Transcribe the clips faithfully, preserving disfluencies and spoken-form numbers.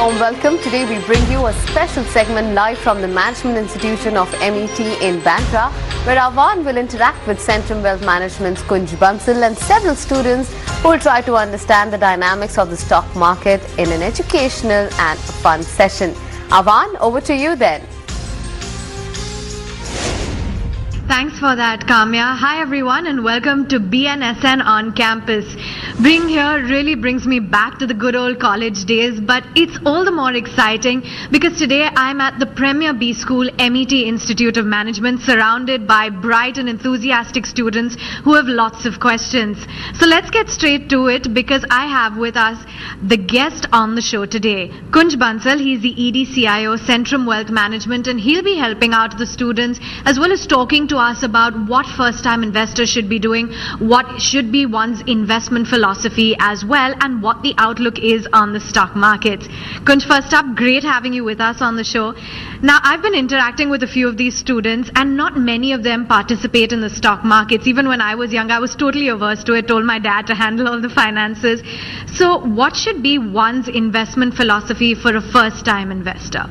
warm welcome. Today we bring you a special segment live from the Management Institution of M E T in Bandra, where Avan will interact with Centrum Wealth Management's Kunj Bansal and several students who will try to understand the dynamics of the stock market in an educational and fun session. Avan, over to you then. Thanks for that, Kamya. Hi everyone and welcome to B N S N on campus. Being here really brings me back to the good old college days, but it's all the more exciting because today I'm at the Premier B School M E T Institute of Management, surrounded by bright and enthusiastic students who have lots of questions. So let's get straight to it because I have with us the guest on the show today, Kunj Bansal. He's the E D C I O, Centrum Wealth Management, and he'll be helping out the students as well as talking to us about what first-time investors should be doing, what should be one's investment philosophy as well, and what the outlook is on the stock market. Kunj, first up, great having you with us on the show. Now, I've been interacting with a few of these students and not many of them participate in the stock markets. Even when I was young, I was totally averse to it, told my dad to handle all the finances. So what should be one's investment philosophy for a first-time investor?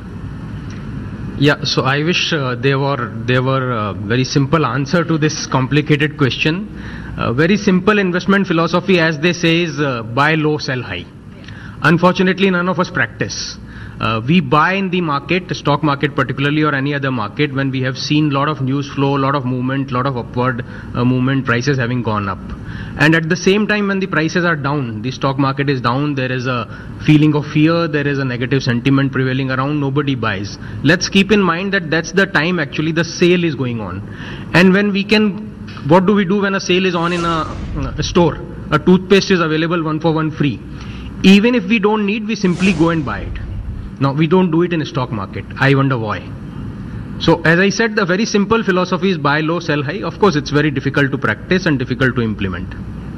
Yeah, so I wish uh, there were there were a very simple answer to this complicated question. Uh, very simple investment philosophy, as they say, is uh, buy low, sell high. Unfortunately, none of us practice. Uh, we buy in the market, stock market particularly, or any other market, when we have seen a lot of news flow, a lot of movement, a lot of upward uh, movement, prices having gone up. And at the same time, when the prices are down, the stock market is down, there is a feeling of fear, there is a negative sentiment prevailing around, nobody buys. Let's keep in mind that that's the time actually the sale is going on. And when we can, what do we do when a sale is on in a, a store? A toothpaste is available one for one free. Even if we don't need, we simply go and buy it. Now, we don't do it in a stock market. I wonder why. So, as I said, the very simple philosophy is buy low, sell high. Of course, it's very difficult to practice and difficult to implement.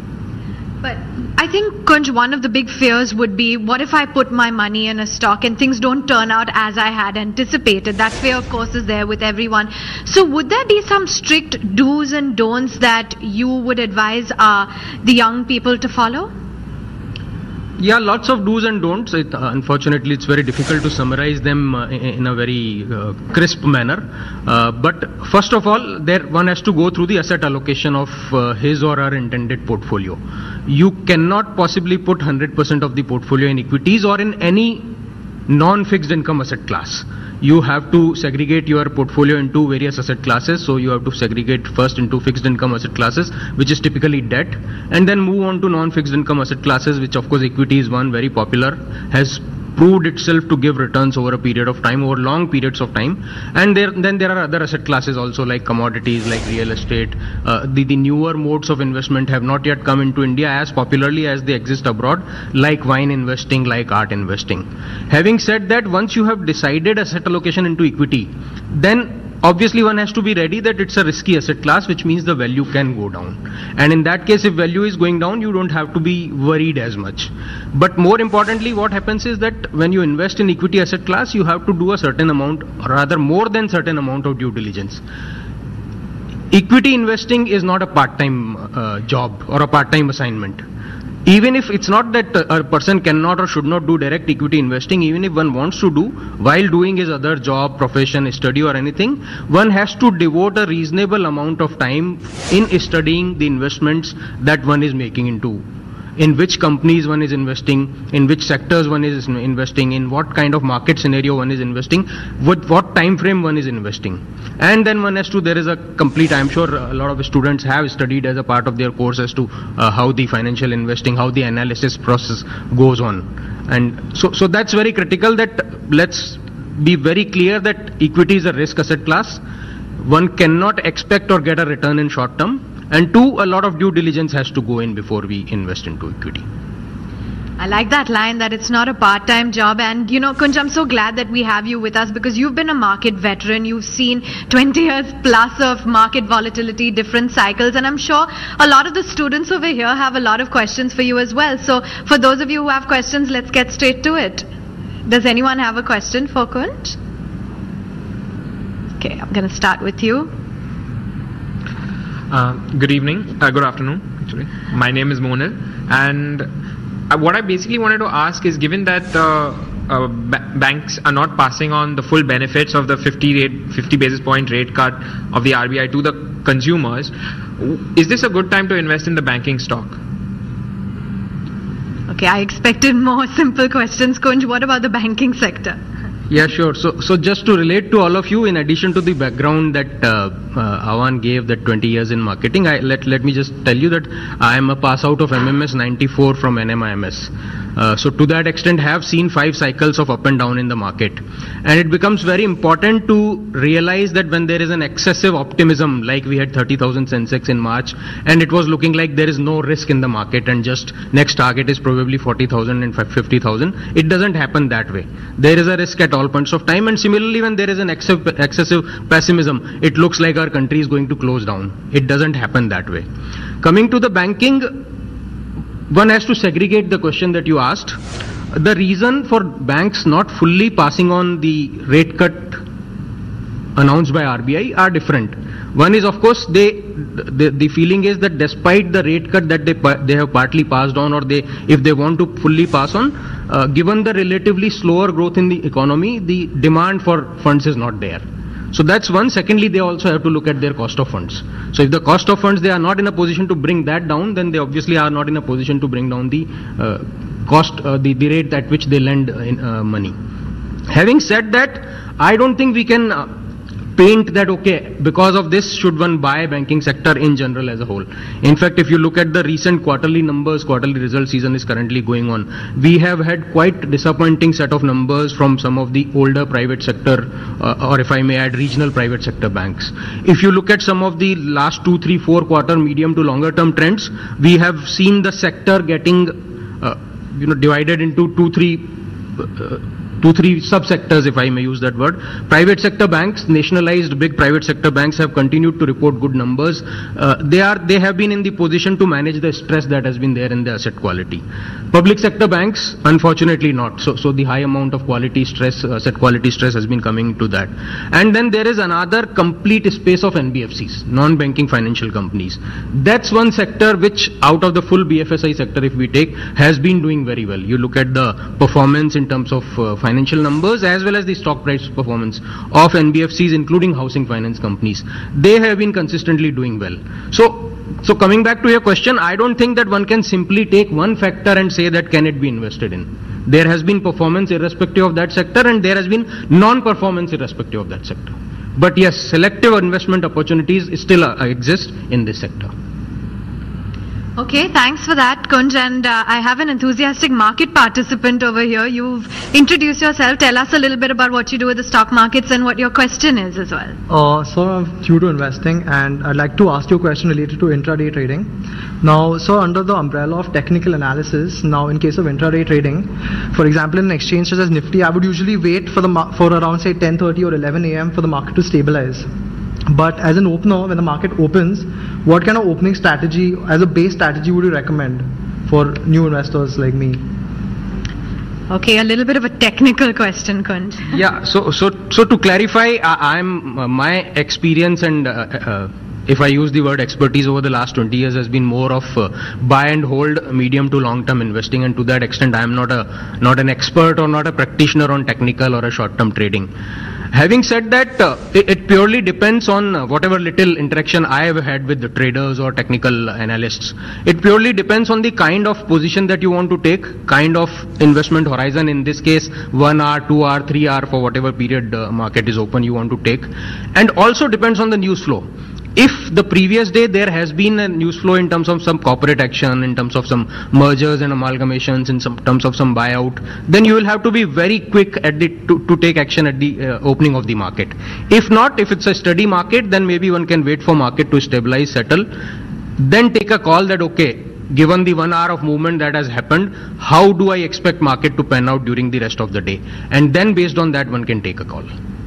But I think, Kunj, one of the big fears would be, what if I put my money in a stock and things don't turn out as I had anticipated? That fear, of course, is there with everyone. So would there be some strict do's and don'ts that you would advise uh, the young people to follow? Yeah, lots of do's and don'ts. It, uh, unfortunately, it's very difficult to summarize them uh, in a very uh, crisp manner. Uh, but first of all, there one has to go through the asset allocation of uh, his or her intended portfolio. You cannot possibly put one hundred percent of the portfolio in equities or in any non-fixed income asset class. You have to segregate your portfolio into various asset classes. So you have to segregate first into fixed income asset classes, which is typically debt, and then move on to non-fixed income asset classes, which of course equity is one, very popular, has proved itself to give returns over a period of time, over long periods of time. And there, then there are other asset classes also, like commodities, like real estate. Uh, the, the newer modes of investment have not yet come into India as popularly as they exist abroad, like wine investing, like art investing. Having said that, once you have decided asset allocation into equity, then obviously one has to be ready that it's a risky asset class, which means the value can go down. And in that case, if value is going down, you don't have to be worried as much. But more importantly, what happens is that when you invest in equity asset class, you have to do a certain amount, or rather more than certain amount of due diligence. Equity investing is not a part-time uh, job or a part-time assignment. Even if it's not that a person cannot or should not do direct equity investing, even if one wants to do, while doing his other job, profession, study or anything, one has to devote a reasonable amount of time in studying the investments that one is making into. In which companies one is investing, in which sectors one is investing, in what kind of market scenario one is investing, with what time frame one is investing. And then one has to, there is a complete, I'm sure a lot of students have studied as a part of their course as to uh, how the financial investing, how the analysis process goes on. And so, so that's very critical, that let's be very clear that equity is a risk asset class. One cannot expect or get a return in short term. And two, a lot of due diligence has to go in before we invest into equity. I like that line, that it's not a part-time job. And you know, Kunj, I'm so glad that we have you with us because you've been a market veteran. You've seen twenty years plus of market volatility, different cycles. And I'm sure a lot of the students over here have a lot of questions for you as well. So for those of you who have questions, let's get straight to it. Does anyone have a question for Kunj? Okay, I'm going to start with you. Uh, good evening, uh, good afternoon actually. My name is Monil, and uh, what I basically wanted to ask is, given that uh, uh, ba banks are not passing on the full benefits of the fifty, rate, fifty basis point rate cut of the R B I to the consumers, is this a good time to invest in the banking stock? Okay, I expected more simple questions. Kunj, what about the banking sector? Yeah, sure. So, so just to relate to all of you, in addition to the background that uh, uh, Avan gave, that twenty years in marketing, I, let let me just tell you that I am a pass out of M M S ninety-four from N M I M S. Uh, so to that extent, have seen five cycles of up and down in the market, and it becomes very important to realize that when there is an excessive optimism, like we had thirty thousand Sensex in March, and it was looking like there is no risk in the market, and just next target is probably forty thousand and fifty thousand. It doesn't happen that way. There is a risk at all points of time, and similarly, when there is an excessive, excessive pessimism, it looks like our country is going to close down. It doesn't happen that way. Coming to the banking, one has to segregate the question that you asked. The reason for banks not fully passing on the rate cut announced by R B I are different. One is, of course, they the, the feeling is that despite the rate cut that they they have partly passed on, or they if they want to fully pass on, uh, given the relatively slower growth in the economy, the demand for funds is not there. So that's one. Secondly, they also have to look at their cost of funds. So if the cost of funds, they are not in a position to bring that down, then they obviously are not in a position to bring down the uh, cost, uh, the, the rate at which they lend in, uh, money. Having said that, I don't think we can uh, paint that, okay, because of this should one buy banking sector in general as a whole. In fact, if you look at the recent quarterly numbers, quarterly result season is currently going on. We have had quite disappointing set of numbers from some of the older private sector, uh, or if I may add, regional private sector banks. If you look at some of the last two, three, four quarter medium to longer term trends, we have seen the sector getting, uh, you know, divided into two, three, uh, two, three subsectors, if I may use that word. Private sector banks, nationalized big private sector banks, have continued to report good numbers. Uh, they are, they have been in the position to manage the stress that has been there in the asset quality. Public sector banks, unfortunately not. So, so the high amount of quality stress, asset quality stress has been coming to that. And then there is another complete space of N B F Cs, non-banking financial companies. That's one sector which, out of the full B F S I sector, if we take, has been doing very well. You look at the performance in terms of uh, financial numbers as well as the stock price performance of N B F Cs, including housing finance companies. They have been consistently doing well. So, so coming back to your question, I don't think that one can simply take one factor and say that can it be invested in. There has been performance irrespective of that sector, and there has been non-performance irrespective of that sector. But yes, selective investment opportunities still uh, exist in this sector. Okay, thanks for that, Kunj. And uh, I have an enthusiastic market participant over here. You've introduced yourself. Tell us a little bit about what you do with the stock markets and what your question is as well. Uh, so I'm new to investing, and I'd like to ask you a question related to intraday trading. Now, so under the umbrella of technical analysis, now in case of intraday trading, for example, in an exchange such as Nifty, I would usually wait for the for around say ten thirty or eleven A M for the market to stabilize. But as an opener, when the market opens, what kind of opening strategy, as a base strategy, would you recommend for new investors like me? Okay, a little bit of a technical question, Kunj. Yeah, so so so to clarify, I, I'm uh, my experience and uh, uh, if I use the word expertise over the last twenty years has been more of uh, buy and hold, medium to long term investing, and to that extent I am not a not an expert or not a practitioner on technical or a short term trading. Having said that, uh, it, it purely depends on uh, whatever little interaction I have had with the traders or technical analysts. It purely depends on the kind of position that you want to take, kind of investment horizon, in this case one hour, two hour, three hour, for whatever period uh, market is open you want to take, and also depends on the news flow. If the previous day there has been a news flow in terms of some corporate action, in terms of some mergers and amalgamations, in some terms of some buyout, then you will have to be very quick at the to, to take action at the uh, opening of the market. If not, if it's a steady market, then maybe one can wait for market to stabilize, settle, then take a call that, okay, given the one hour of movement that has happened, how do I expect market to pan out during the rest of the day? And then based on that, one can take a call.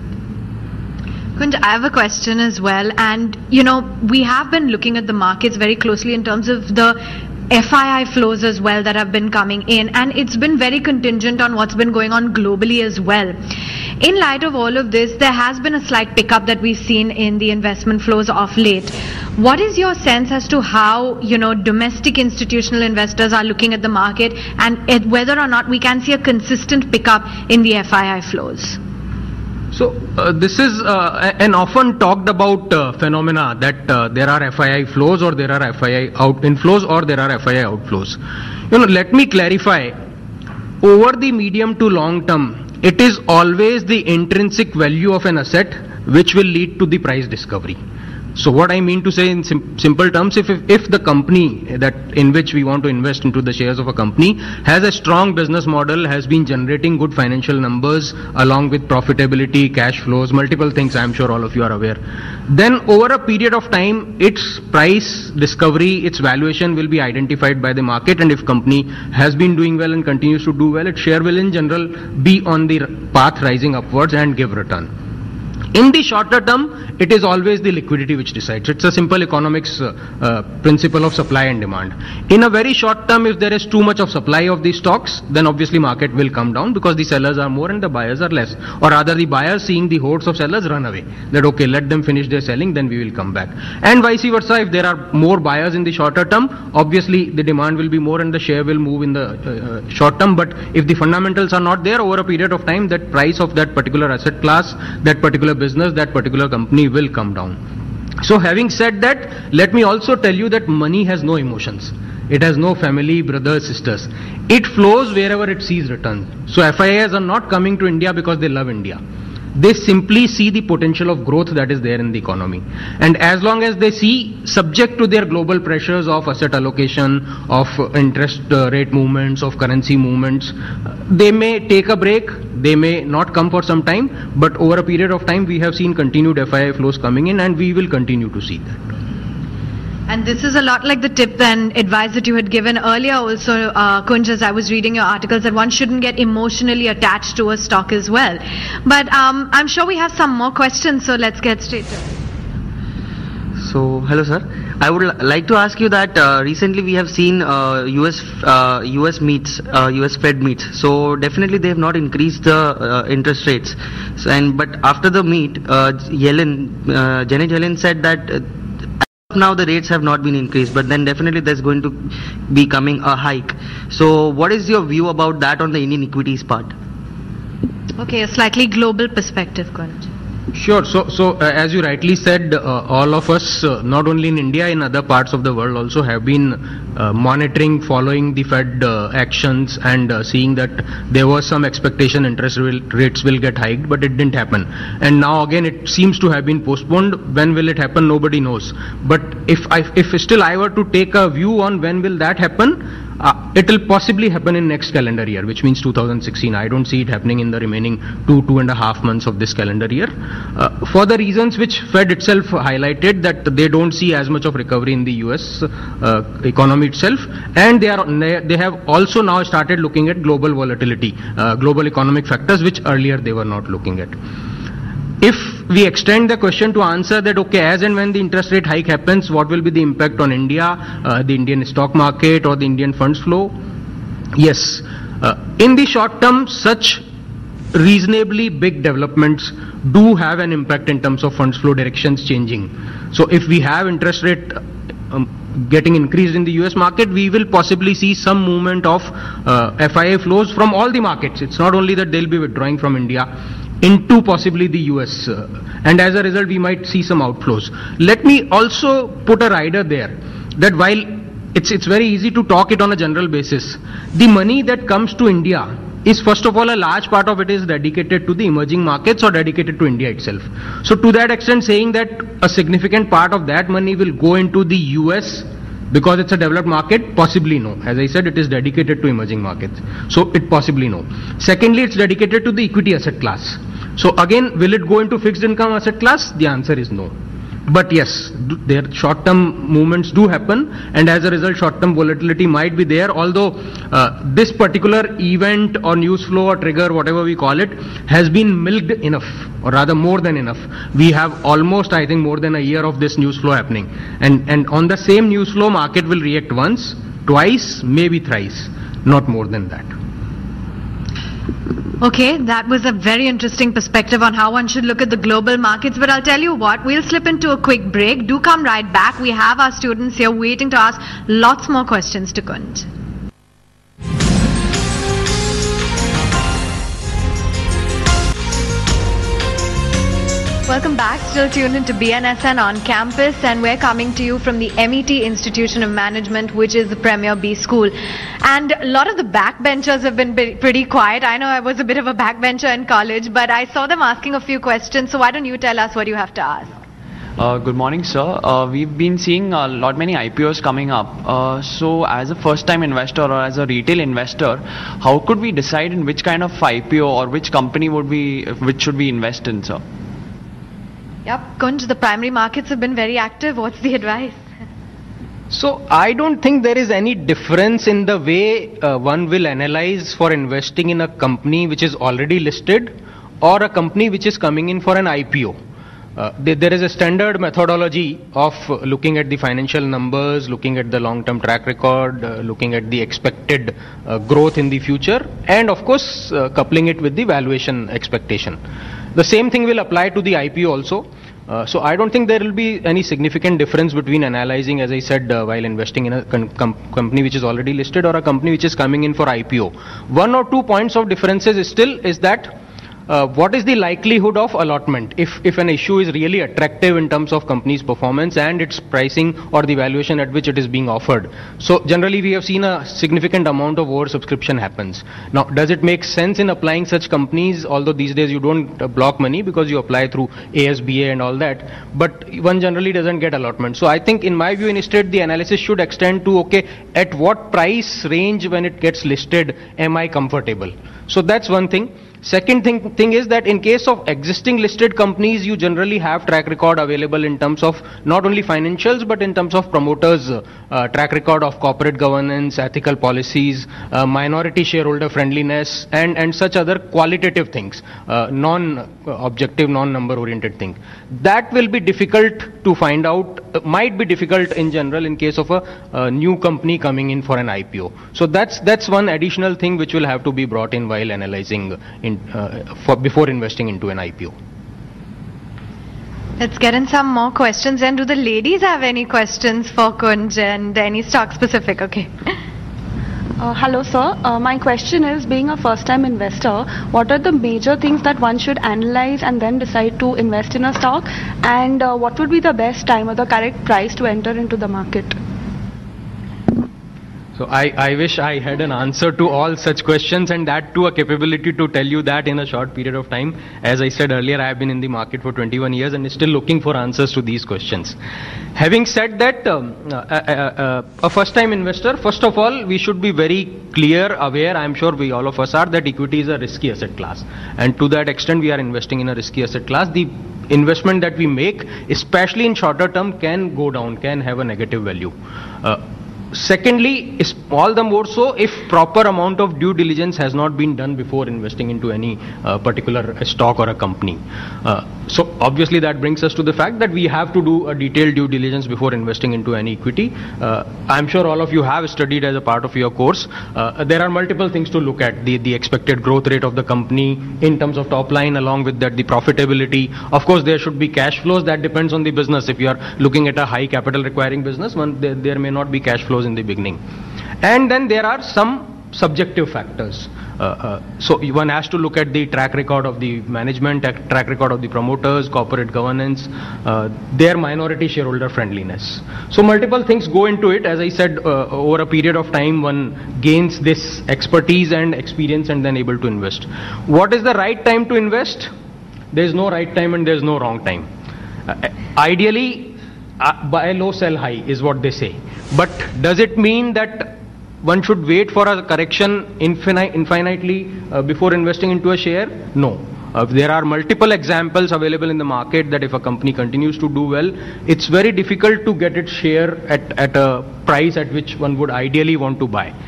Kunj, I have a question as well, and you know, we have been looking at the markets very closely in terms of the F I I flows as well that have been coming in, and it's been very contingent on what's been going on globally as well. In light of all of this, there has been a slight pickup that we've seen in the investment flows of late. What is your sense as to how, you know, domestic institutional investors are looking at the market, and at whether or not we can see a consistent pickup in the F I I flows? So uh, this is uh, an often talked about uh, phenomena that uh, there are F I I flows or there are F I I out inflows or there are F I I outflows. You know, let me clarify. Over the medium to long term, it is always the intrinsic value of an asset which will lead to the price discovery. So what I mean to say in sim simple terms, if, if if the company that in which we want to invest into the shares of a company has a strong business model, has been generating good financial numbers along with profitability, cash flows, multiple things I am sure all of you are aware, then over a period of time its price discovery, its valuation will be identified by the market, and if company has been doing well and continues to do well, its share will in general be on the path rising upwards and give return. In the shorter term, it is always the liquidity which decides. It's a simple economics uh, uh, principle of supply and demand. In a very short term, if there is too much of supply of these stocks, then obviously market will come down because the sellers are more and the buyers are less. Or rather the buyers, seeing the hordes of sellers, run away. That okay, let them finish their selling, then we will come back. And vice versa, if there are more buyers in the shorter term, obviously the demand will be more and the share will move in the uh, short term. But if the fundamentals are not there, over a period of time, that price of that particular asset class, that particular business, that particular company will come down. So having said that, let me also tell you that money has no emotions. It has no family, brothers, sisters. It flows wherever it sees return. So F I Is are not coming to India because they love India. They simply see the potential of growth that is there in the economy. And as long as they see, subject to their global pressures of asset allocation, of interest rate movements, of currency movements, they may take a break, they may not come for some time, but over a period of time we have seen continued F I I flows coming in, and we will continue to see that. And this is a lot like the tip and advice that you had given earlier also, uh, Kunj, as I was reading your articles, that one shouldn't get emotionally attached to a stock as well. But um, I'm sure we have some more questions, so let's get straight to it. So, hello sir. I would like to ask you that uh, recently we have seen uh, U S uh, U S meets, uh, U S Fed meets. So definitely they have not increased the uh, interest rates. So, and but after the meet, uh, Yellen, uh, Janet Yellen said that uh, now the rates have not been increased, but then definitely there's going to be coming a hike. So what is your view about that on the Indian equities part? Okay, a slightly global perspective, Kunj. Sure. So, so uh, as you rightly said, uh, all of us, uh, not only in India, in other parts of the world also have been uh, monitoring, following the Fed uh, actions, and uh, seeing that there was some expectation interest will, rates will get hiked, but it didn't happen. And now again, it seems to have been postponed. When will it happen? Nobody knows. But if I, if still I were to take a view on when will that happen, Uh, it will possibly happen in next calendar year, which means two thousand sixteen. I don't see it happening in the remaining two, two and a half months of this calendar year. Uh, for the reasons which Fed itself highlighted, that they don't see as much of recovery in the U S uh, economy itself, and they are they have also now started looking at global volatility, uh, global economic factors, which earlier they were not looking at. If we extend the question to answer that, okay, as and when the interest rate hike happens, what will be the impact on India, uh, the Indian stock market or the Indian funds flow? Yes, uh, in the short term, such reasonably big developments do have an impact in terms of funds flow directions changing. So if we have interest rate um, getting increased in the U S market, we will possibly see some movement of uh, F I I flows from all the markets. It's not only that they'll be withdrawing from India into possibly the U S, uh, and as a result we might see some outflows. Let me also put a rider there, that while it's it's very easy to talk it on a general basis, the money that comes to India is, first of all, a large part of it is dedicated to the emerging markets or dedicated to India itself. So to that extent, saying that a significant part of that money will go into the U S because it's a developed market, possibly no. As I said, it is dedicated to emerging markets, so it possibly no. Secondly, it's dedicated to the equity asset class. So again, will it go into fixed income asset class? The answer is no. But yes, their short-term movements do happen, and as a result, short-term volatility might be there. Although uh, this particular event or news flow or trigger, whatever we call it, has been milked enough, or rather more than enough. We have almost, I think, more than a year of this news flow happening, and and on the same news flow, market will react once. twice, maybe thrice, not more than that. Okay, that was a very interesting perspective on how one should look at the global markets. But I'll tell you what, we'll slip into a quick break. Do come right back. We have our students here waiting to ask lots more questions to Kunj. Welcome back, still tuned into B N S N on campus, and we're coming to you from the M E T Institution of Management, which is the premier B school. And a lot of the backbenchers have been pretty quiet. I know I was a bit of a backbencher in college, but I saw them asking a few questions, so why don't you tell us what you have to ask? Uh, good morning, sir. Uh, we've been seeing a lot many I P Os coming up. Uh, so as a first time investor or as a retail investor, how could we decide in which kind of I P O or which company would we, which should we invest in, sir? Yep, Kunj, the primary markets have been very active. What's the advice? So I don't think there is any difference in the way uh, one will analyze for investing in a company which is already listed or a company which is coming in for an I P O. Uh, there, there is a standard methodology of uh, looking at the financial numbers, looking at the long-term track record, uh, looking at the expected uh, growth in the future, and of course uh, coupling it with the valuation expectation. The same thing will apply to the I P O also. Uh, so I don't think there will be any significant difference between analyzing, as I said, uh, while investing in a com com company which is already listed or a company which is coming in for I P O. One or two points of differences is still is that Uh, what is the likelihood of allotment if, if an issue is really attractive in terms of company's performance and its pricing or the valuation at which it is being offered. So generally we have seen a significant amount of oversubscription happens. Now, does it make sense in applying such companies, although these days you don't uh, block money because you apply through A S B A and all that, but one generally doesn't get allotment. So I think in my view instead the analysis should extend to, okay, at what price range when it gets listed am I comfortable? So that's one thing. Second thing, thing is that in case of existing listed companies, you generally have track record available in terms of not only financials, but in terms of promoters, uh, uh, track record of corporate governance, ethical policies, uh, minority shareholder friendliness, and, and such other qualitative things, uh, non-objective, non-number oriented thing. That will be difficult to find out, uh, might be difficult in general in case of a, a new company coming in for an I P O. So that's, that's one additional thing which will have to be brought in while analyzing in Uh, for before investing into an I P O. Let's get in some more questions. And do the ladies have any questions for Kunj and any stock specific? Okay. Uh, hello sir, uh, my question is, being a first time investor, what are the major things that one should analyze and then decide to invest in a stock, and uh, what would be the best time or the correct price to enter into the market? So I, I wish I had an answer to all such questions, and that too a capability to tell you that in a short period of time. As I said earlier, I have been in the market for twenty-one years and still looking for answers to these questions. Having said that, um, uh, uh, uh, a first time investor, first of all, we should be very clear, aware, I am sure we all of us are, that equity is a risky asset class. And to that extent, we are investing in a risky asset class. The investment that we make, especially in shorter term, can go down, can have a negative value. Uh, Secondly, is all the more so if proper amount of due diligence has not been done before investing into any uh, particular stock or a company. Uh, so obviously that brings us to the fact that we have to do a detailed due diligence before investing into any equity. Uh, I'm sure all of you have studied as a part of your course. Uh, there are multiple things to look at. The, the expected growth rate of the company in terms of top line, along with that the profitability. Of course, there should be cash flows. That depends on the business. If you are looking at a high capital requiring business, one, there, there may not be cash flows in the beginning. And then there are some subjective factors. Uh, uh, so one has to look at the track record of the management, track record of the promoters, corporate governance, uh, their minority shareholder friendliness. So multiple things go into it. As I said, uh, over a period of time one gains this expertise and experience and then able to invest. What is the right time to invest? There is no right time and there is no wrong time. Uh, ideally, Uh, buy low, sell high is what they say. But does it mean that one should wait for a correction infinite, infinitely uh, before investing into a share? No. Uh, there are multiple examples available in the market that if a company continues to do well, it's very difficult to get its share at, at a price at which one would ideally want to buy.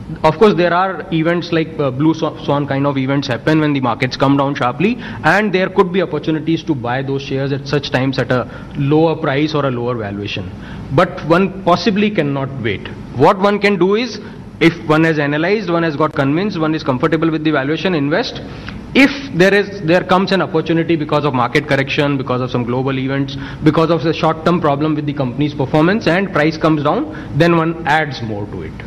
Of course, there are events like uh, blue swan kind of events happen when the markets come down sharply, and there could be opportunities to buy those shares at such times at a lower price or a lower valuation. But one possibly cannot wait. What one can do is, if one has analyzed, one has got convinced, one is comfortable with the valuation, invest. If there is, there comes an opportunity because of market correction, because of some global events, because of the short-term problem with the company's performance and price comes down, then one adds more to it.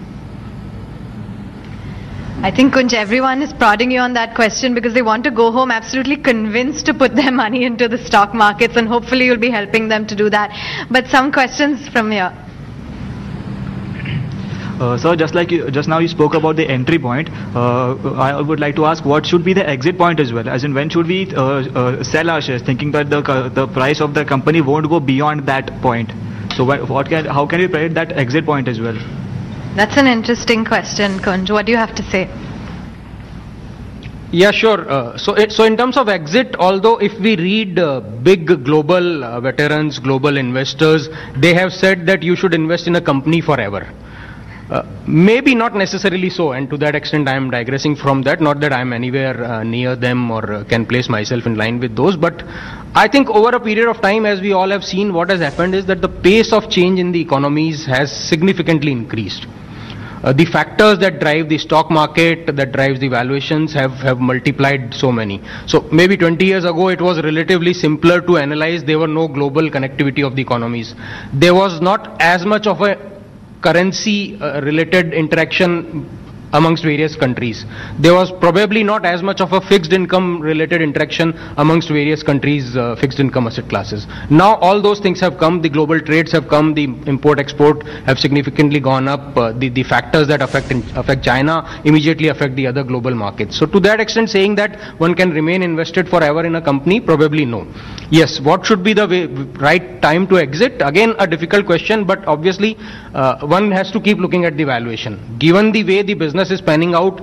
I think, Kunj, everyone is prodding you on that question because they want to go home absolutely convinced to put their money into the stock markets, and hopefully you'll be helping them to do that. But some questions from here. Uh, sir, just like you, just now you spoke about the entry point, uh, I would like to ask what should be the exit point as well, as in when should we uh, uh, sell our shares, thinking that the uh, the price of the company won't go beyond that point. So what, what can, how can we predict that exit point as well? That's an interesting question, Kunj. What do you have to say? Yeah, sure. Uh, so, it, so in terms of exit, although if we read uh, big global uh, veterans, global investors, they have said that you should invest in a company forever. Uh, maybe not necessarily so, and to that extent I am digressing from that, not that I am anywhere uh, near them or uh, can place myself in line with those, but I think over a period of time, as we all have seen, what has happened is that the pace of change in the economies has significantly increased. Uh, the factors that drive the stock market, that drives the valuations have, have multiplied so many. So maybe twenty years ago it was relatively simpler to analyze. There were no global connectivity of the economies. There was not as much of a currency uh, related interaction amongst various countries. There was probably not as much of a fixed income related interaction amongst various countries' uh, fixed income asset classes. Now all those things have come, the global trades have come, the import export have significantly gone up, uh, the, the factors that affect, in, affect China immediately affect the other global markets. So to that extent, saying that one can remain invested forever in a company, probably no. Yes, what should be the way, right time to exit? Again, a difficult question, but obviously uh, one has to keep looking at the valuation. Given the way the business is panning out,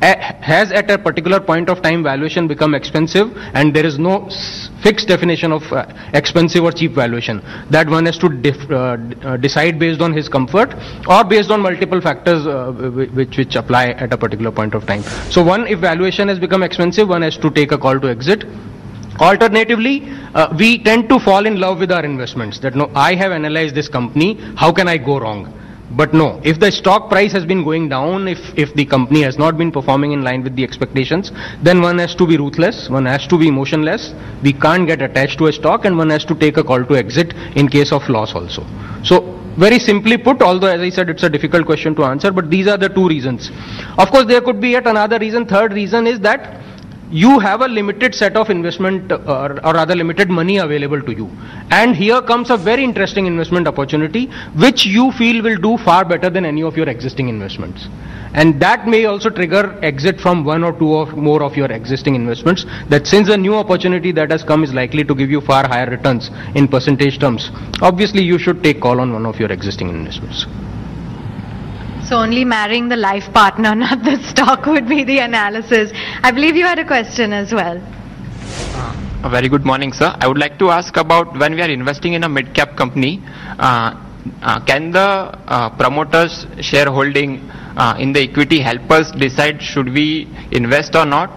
has at a particular point of time valuation become expensive, and there is no fixed definition of uh, expensive or cheap valuation, that one has to dif uh, uh, decide based on his comfort or based on multiple factors uh, which, which apply at a particular point of time. So one, if valuation has become expensive, one has to take a call to exit. Alternatively, uh, we tend to fall in love with our investments, that no, I have analyzed this company, how can I go wrong? But no, if the stock price has been going down, if, if the company has not been performing in line with the expectations, then one has to be ruthless, one has to be emotionless, we can't get attached to a stock, and one has to take a call to exit in case of loss also. So, very simply put, although as I said it's a difficult question to answer, but these are the two reasons. Of course, there could be yet another reason. Third reason is that you have a limited set of investment uh, or, or rather limited money available to you, and here comes a very interesting investment opportunity which you feel will do far better than any of your existing investments, and that may also trigger exit from one or two or more of your existing investments, that since a new opportunity that has come is likely to give you far higher returns in percentage terms, obviously you should take call on one of your existing investments. So only marrying the life partner, not the stock, would be the analysis. I believe you had a question as well. Uh, a very good morning, sir. I would like to ask about when we are investing in a mid-cap company, uh, uh, can the uh, promoters' shareholding uh, in the equity help us decide should we invest or not?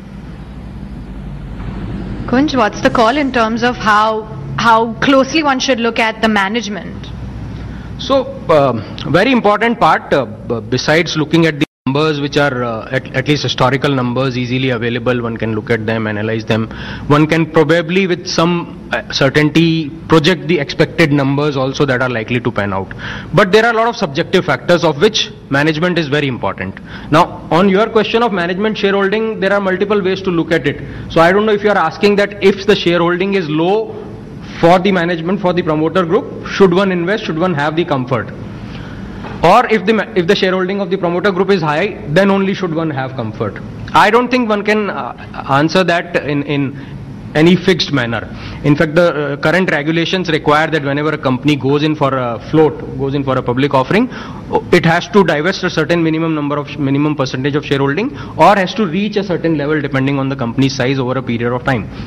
Kunj, what's the call in terms of how, how closely one should look at the management? So, uh, very important part, uh, besides looking at the numbers which are uh, at, at least historical numbers easily available, one can look at them, analyze them, one can probably with some uh, certainty project the expected numbers also that are likely to pan out. But there are a lot of subjective factors of which management is very important. Now, on your question of management shareholding, there are multiple ways to look at it. So, I don't know if you are asking that if the shareholding is low, for the management, for the promoter group, should one invest, should one have the comfort? Or if the, if the shareholding of the promoter group is high, then only should one have comfort. I don't think one can uh, answer that in, in any fixed manner. In fact, the uh, current regulations require that whenever a company goes in for a float, goes in for a public offering, it has to divest a certain minimum number of, minimum percentage of shareholding, or has to reach a certain level depending on the company's size over a period of time.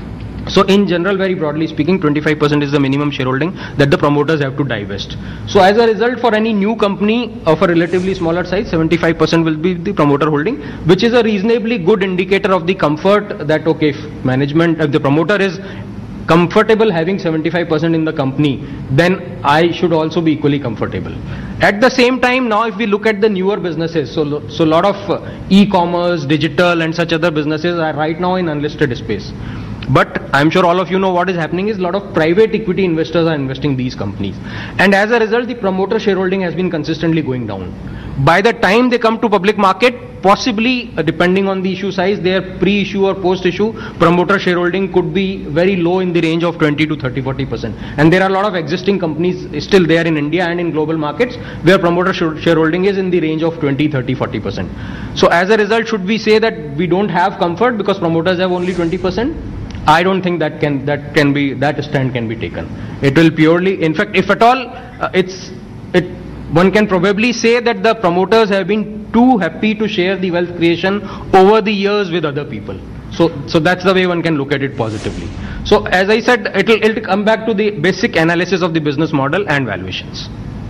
So in general, very broadly speaking, twenty-five percent is the minimum shareholding that the promoters have to divest. So as a result, for any new company of a relatively smaller size, seventy-five percent will be the promoter holding, which is a reasonably good indicator of the comfort that, okay, if management, if the promoter is comfortable having seventy-five percent in the company, then I should also be equally comfortable. At the same time, now if we look at the newer businesses, so so a lot of uh, e-commerce, digital and such other businesses are right now in unlisted space. But I'm sure all of you know what is happening is a lot of private equity investors are investing in these companies. And as a result, the promoter shareholding has been consistently going down. By the time they come to public market, possibly uh, depending on the issue size, their pre-issue or post-issue promoter shareholding could be very low in the range of twenty to thirty, forty percent. And there are a lot of existing companies still there in India and in global markets where promoter shareholding is in the range of twenty, thirty, forty percent. So as a result, should we say that we don't have comfort because promoters have only twenty percent? I don't think that can that can be that stand can be taken. It will purely, in fact, if at all, uh, it's it. One can probably say that the promoters have been too happy to share the wealth creation over the years with other people. So, so that's the way one can look at it positively. So, as I said, it'll it'll come back to the basic analysis of the business model and valuations.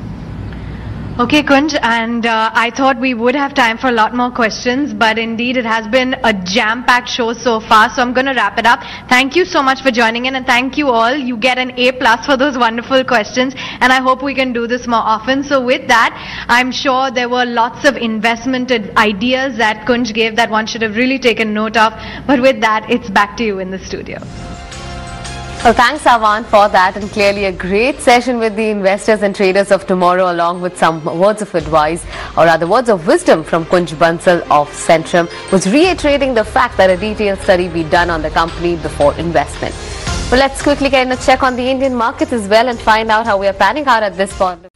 Okay, Kunj, and uh, I thought we would have time for a lot more questions, but indeed it has been a jam-packed show so far, so I'm going to wrap it up. Thank you so much for joining in, and thank you all. You get an A plus for those wonderful questions, and I hope we can do this more often. So with that, I'm sure there were lots of investment ideas that Kunj gave that one should have really taken note of, but with that, it's back to you in the studio. Well, thanks, Avan, for that, and clearly a great session with the investors and traders of tomorrow, along with some words of advice, or rather words of wisdom from Kunj Bansal of Centrum, was reiterating the fact that a detailed study be done on the company before investment. Well, let's quickly get in a check on the Indian markets as well and find out how we are panning out at this point.